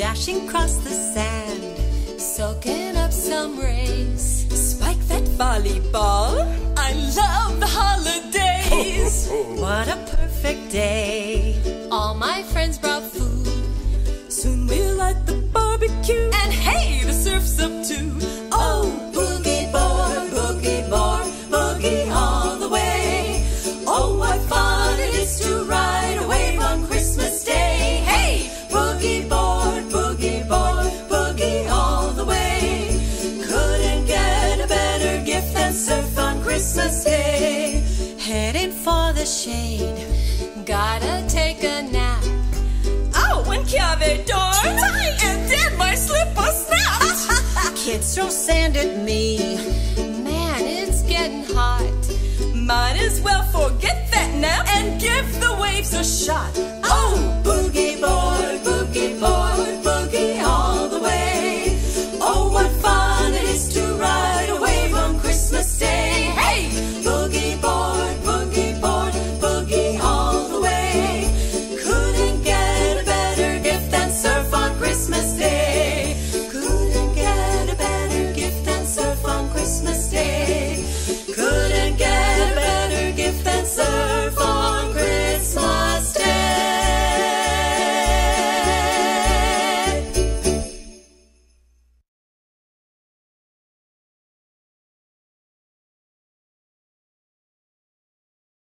dashing across the sand, soaking up some rays. Spike that volleyball. I love the holidays. What a perfect day. All my friends brought food. Soon we'll light the barbecue. And hey, the surf's up too. Oh, boogie board, boogie all the way. Oh, what fun it is to ride a wave on Christmas Day. Hey, boogie board, boogie all the way. Couldn't get a better gift than surf on Christmas Day. Heading for the shade, gotta take a nap. Oh, when chiave darn, and then my slipper snapped. Kids throw sand at me. Man, it's getting hot. Might as well forget that nap and give the waves a shot. Oh!